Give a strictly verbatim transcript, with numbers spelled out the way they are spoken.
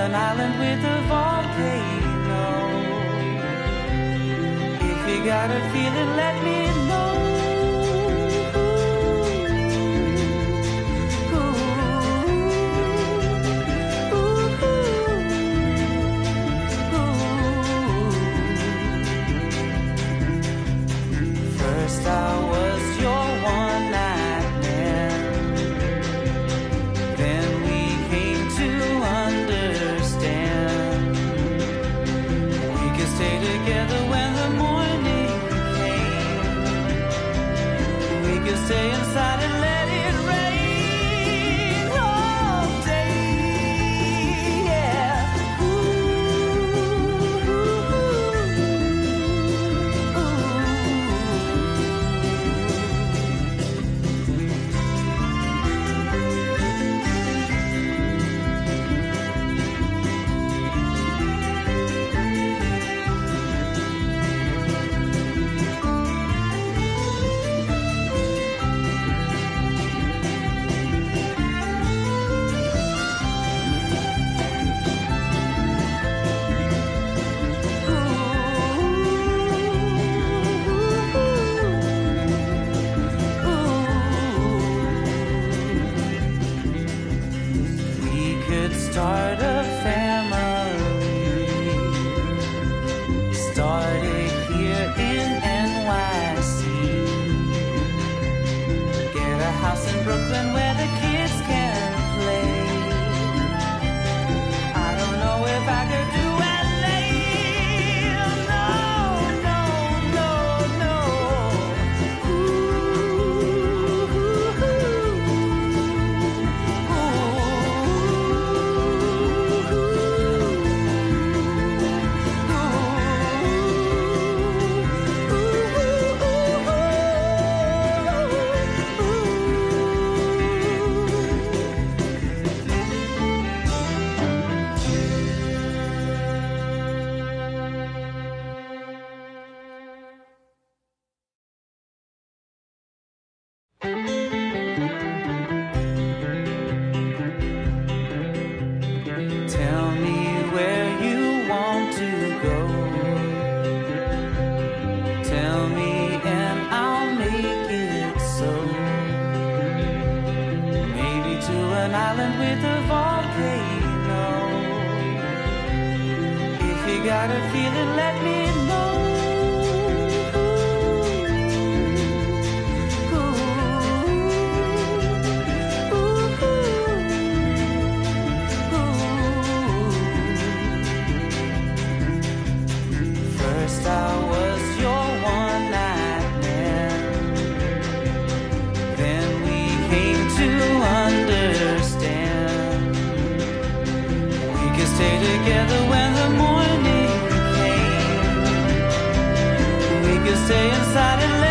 an island with a volcano. If you got a feeling, let me know. First I was your one night man, then we came to understand we could stay together when the morning came. We could stay inside and let it rain all day, yeah. Start a family, started here in N Y C. Get a house in Brooklyn where the kids can play. I don't know if I could do L A. No, no, no, no. Tell me where you want to go. Tell me and I'll make it so. Maybe to an island with a volcano. If you got a feeling, let me know. First I was your one night man, then we came to understand we could stay together when the morning came. We could stay inside and